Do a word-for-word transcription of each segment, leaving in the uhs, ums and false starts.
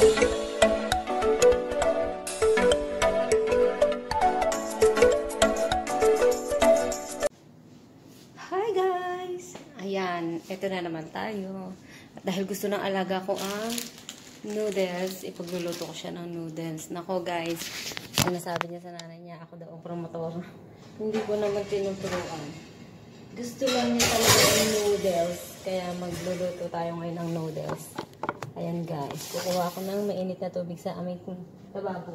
Hi guys! Ayan, ito na naman tayo. At dahil gusto ng alaga ko ang noodles, ipagluluto ko siya ng noodles. Nako guys, sinasabi niya sa nanay niya, ako daw ang promotor. Hindi ko naman tinuturuan. Gusto lang niya talaga ng noodles, kaya magluluto tayo ngayon ng noodles. Ayan guys, kukuha ko ng mainit na tubig sa aming lababo.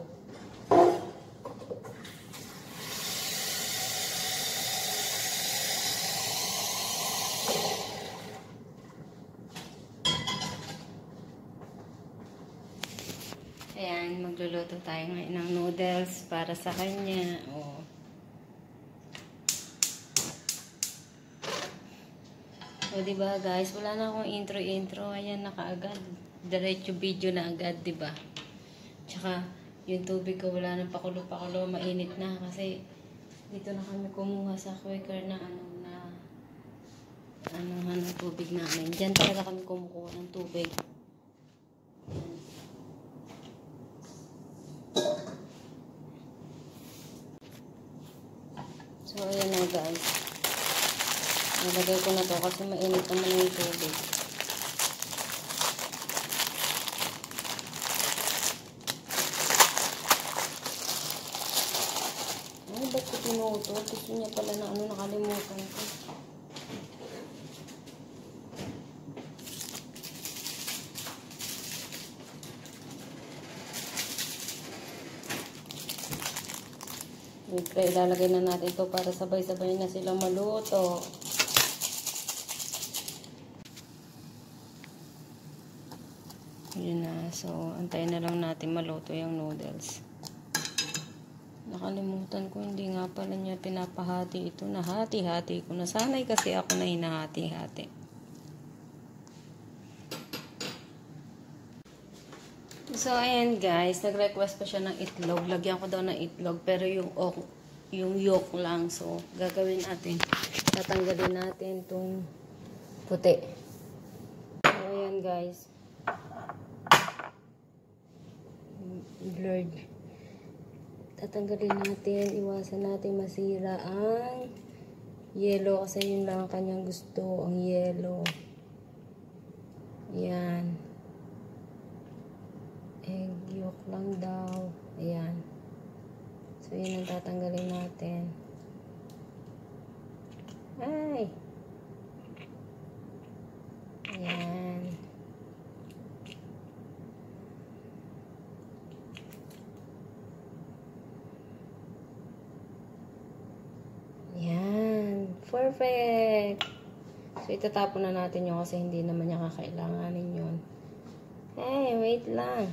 Ayan, magluluto tayo ngayon ng noodles para sa kanya. Oh. O, diba guys, wala na akong intro-intro. Ayan, nakaagad. Diretso video na agad, diba? Tsaka, yung tubig ko, wala nang pakulo-pakulo. Mainit na kasi dito na kami kumuha sa quaker na ano, na ano, ano, tubig namin. Diyan talaga kami kumukuha ng tubig. Ayan. So, ayan na guys. Nalagay ko na to kasi mainit naman yung tubig. Ay, ba't ko pinuto? Gusto niya pala na ano, nakalimutan ko. Kaya ilalagay na natin ito para sabay-sabay na silang maluto. Yun na. So, antayin na lang natin maluto yung noodles. Nakalimutan ko, hindi nga pala niya pinapahati ito. Nahati-hati ko. Nasanay kasi ako na hinahati-hati. So, ayan guys. Nag-request pa siya ng itlog. Lagyan ko daw ng itlog. Pero yung, oh, yung yolk lang. So, gagawin natin. Tatanggalin natin itong puti. So, ayan guys. Blurred. Tatanggalin natin. Iwasan natin masira ang yellow. Kasi yun lang ang kanyang gusto. Ang yellow. Ayan. Egg yolk lang daw. Ayan. So, yun ang tatanggalin natin. Ay! Ayan. Ayan. Perfect! So, itatapon na natin yun kasi hindi naman niya kakailanganin yun. Hey, wait lang.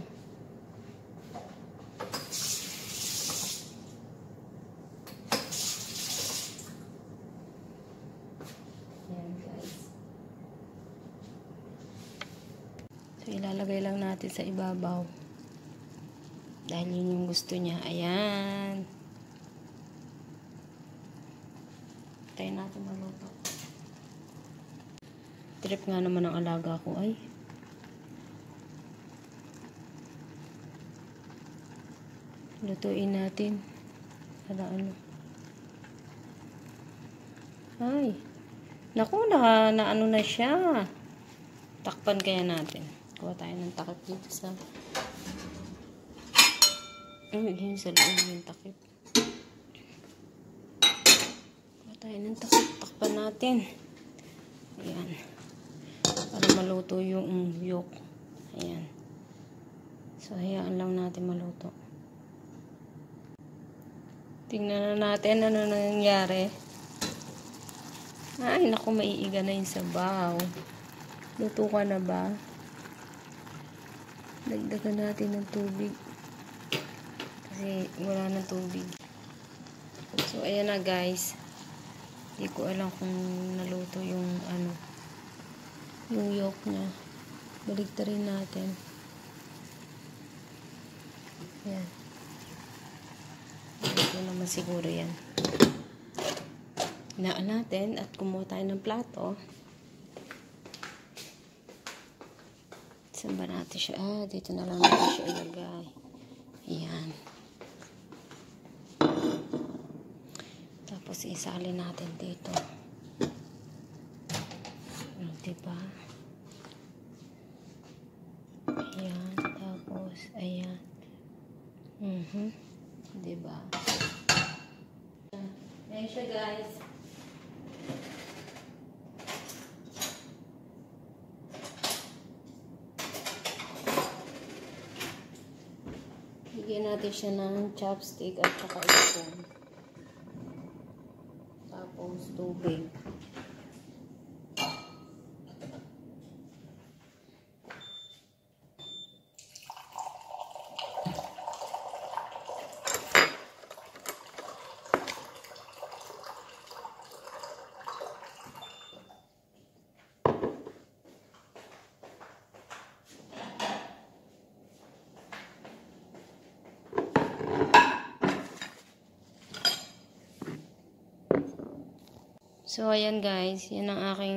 So, ilalagay lang natin sa ibabaw. Dahil yun yung gusto niya. Ayan. Tayo natin maluto. Trip nga naman ang alaga ko. Ay. Lutuin natin. Para ano. Ay. Naku, na, na ano na siya. Takpan kaya natin. Kuha tayo ng takip dito sa ay, yun sa loob yung takip. Kuha tayo ng takip. Takpan natin. Ayan. Para maluto yung yolk. Ayan. So, hayaan lang natin maluto. Tingnan na natin ano nangyari. Ay, naku, maiiga na yung sabaw. Luto ka na ba? Dagdagan natin ng tubig. Kasi wala ng tubig. So, ayan na guys. Hindi ko alam kung naluto yung ano, yung yolk niya. Baligtarin natin. Ayan. Ito naman siguro yan. Hinaan natin at kumuha tayo ng plato. Saan ba natin siya? Ah, dito na lang natin siya ilagay. Ayan. Tapos isalin natin dito. Diba? Ayan. Tapos, ayan. Mhm. Diba? Ayan siya, guys. Bigyan natin siya ng chopstick at saka spoon. Tapos tubig. So, ayan guys, yan ang aking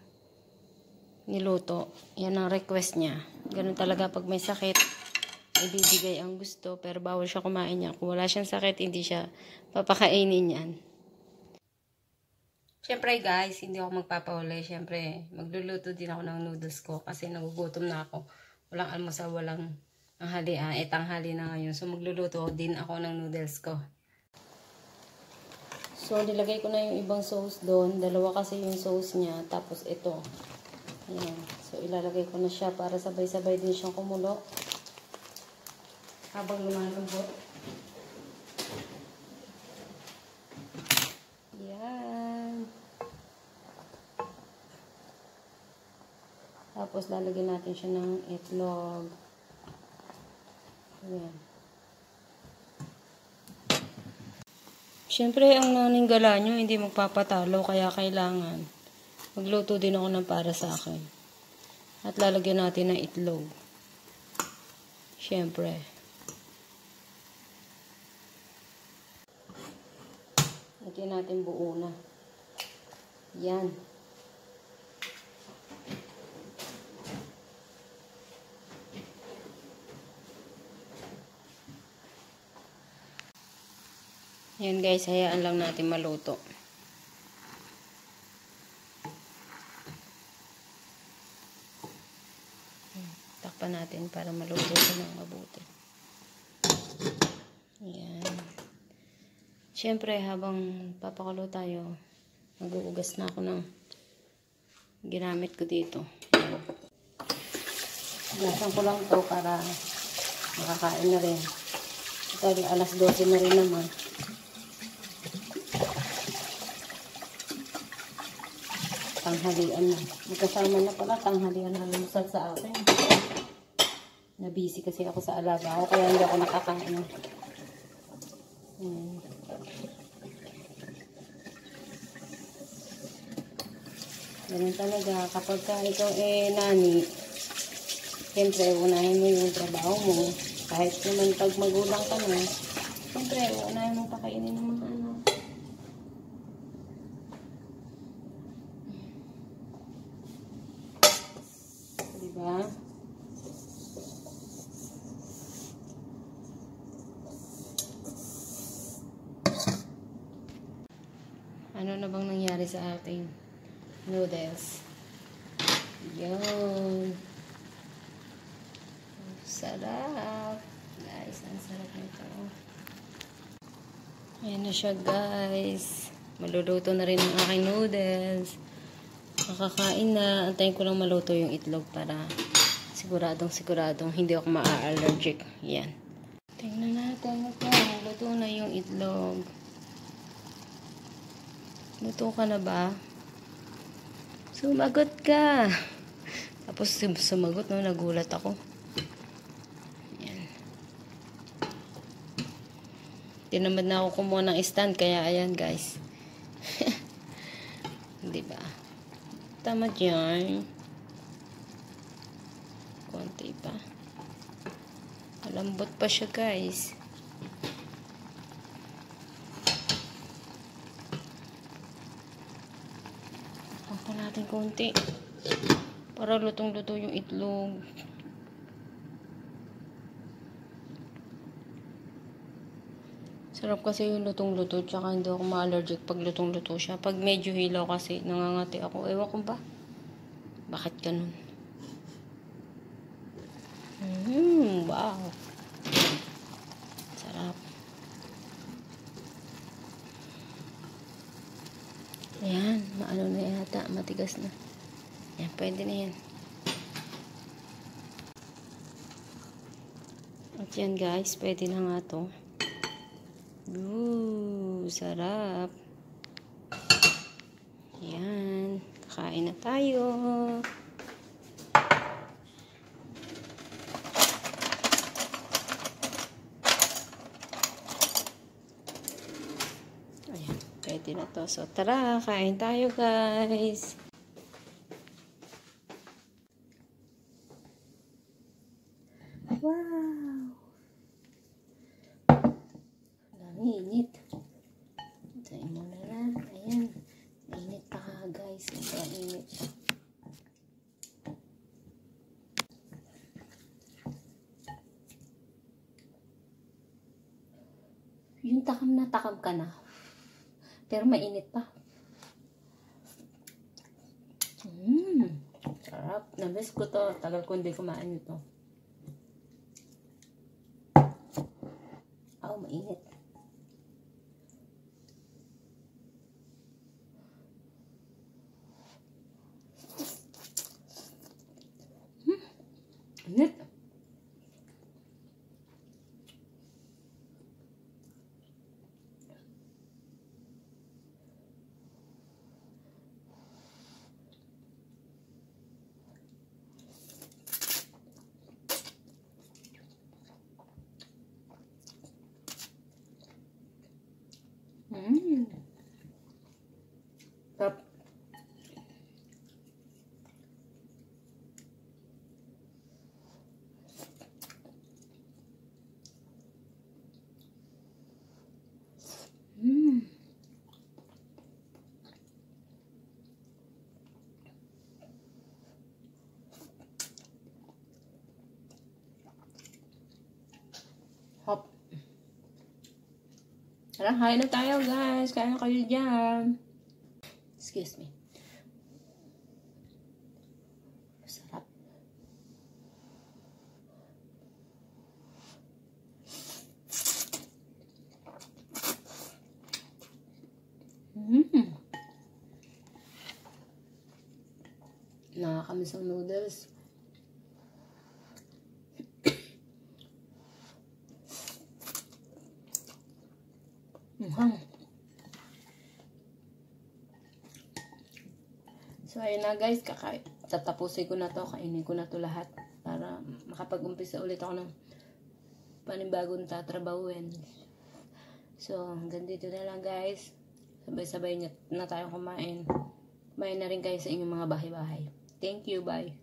niluto. Yan ang request niya. Ganun talaga pag may sakit, ibibigay ang gusto, pero bawal siya kumain niya. Kung wala siyang sakit, hindi siya papakainin yan. Siyempre guys, hindi ako magpapahuli. Siyempre, magluluto din ako ng noodles ko kasi nagugutom na ako. Walang almusal, walang tanghalian. Eh, tanghali na ngayon. So, magluluto din ako ng noodles ko. So, nilagay ko na yung ibang sauce doon. Dalawa kasi yung sauce niya. Tapos, ito. Ayan. So, ilalagay ko na siya para sabay-sabay din siyang kumulo. Habang lumalambot. Ayan. Tapos, lalagyan natin siya ng itlog. Ayan. Siyempre, ang naninggala nyo, hindi magpapatalo, kaya kailangan magluto din ako ng para sa akin. At lalagyan natin ng itlog. Siyempre. Lagyan natin buo na. Yan. Yan guys, hayaan lang natin maluto. Takpan natin para maluto ito ng mabuti. Yan. Siyempre, habang papakulo tayo, mag-uugas na ako ng ginamit ko dito. Yan. Gasan ko lang ito para makakain na rin. Ito, alas dose na rin naman. Tanghalian na. Magkasama na pala tanghalian na lumusal sa akin. Nabisi kasi ako sa alaga ko kaya hindi ako nakakain. Hmm. Ganun talaga. Kapag ka ikaw eh nani, siyempre unahin mo yung trabaho mo. Kahit naman pag magulang ka na, siyempre unahin mo pakainin ng mga ano. Diba? Ano na bang nangyari sa ating noodles? Yun. Sarap. Guys, ang sarap nito. Ayan na siya guys. Maluluto na rin ang aking noodles. Makakain na. Antayin ko lang maluto yung itlog para siguradong siguradong hindi ako ma-allergic. Yan. Tingnan natin. Luto na yung itlog. Luto ka na ba? Sumagot ka. Tapos sumagot, no? Nagulat ako. Yan. Tinamad na ako kumuha ng stand. Kaya ayan guys. Diba? Tama dyan. Konti pa. Malambot pa siya guys. Takpan natin konti. Para lutong-luto yung itlog. Sarap kasi yung lutong-luto, tsaka hindi ako ma-allergic pag lutong-luto siya. Pag medyo hilaw kasi, nangangati ako. Ewan ko ba? Bakit ganun? Mmm, wow. Sarap. Ayan, maano na yata, matigas na. Ayan, pwede na yan. At yan guys, pwede na nga to. Ooh, sarap. Ayan, kakain na tayo. Ayan, pwede na to. So, tara, kain tayo guys. Wow! Dami init. Tayo muna na. Ayan. Init pa ka guys. Sobrang init. Yung takam na takam ka na. Pero mainit pa. Mmm. Sarap. Namiss ko to. Tagal ko hindi kumain ito. Oh, mainit. Hmm. Init. Mmm. Sarap. Mmm. Hop. Tara, kain na tayo guys. Kain na kayo dyan. Excuse me. Sarap. Mmm. Nakakamiss ang noodles. Mukhang. So, ayun na guys, kakain. Tatapusin ko na to, kainin ko na to lahat para makapag-umpisa ulit ako ng panibagong tatrabahuin. So, hanggang dito na lang guys. Sabay-sabay na tayo kumain. Kumain na rin kayo sa inyong mga bahay-bahay. Thank you, bye.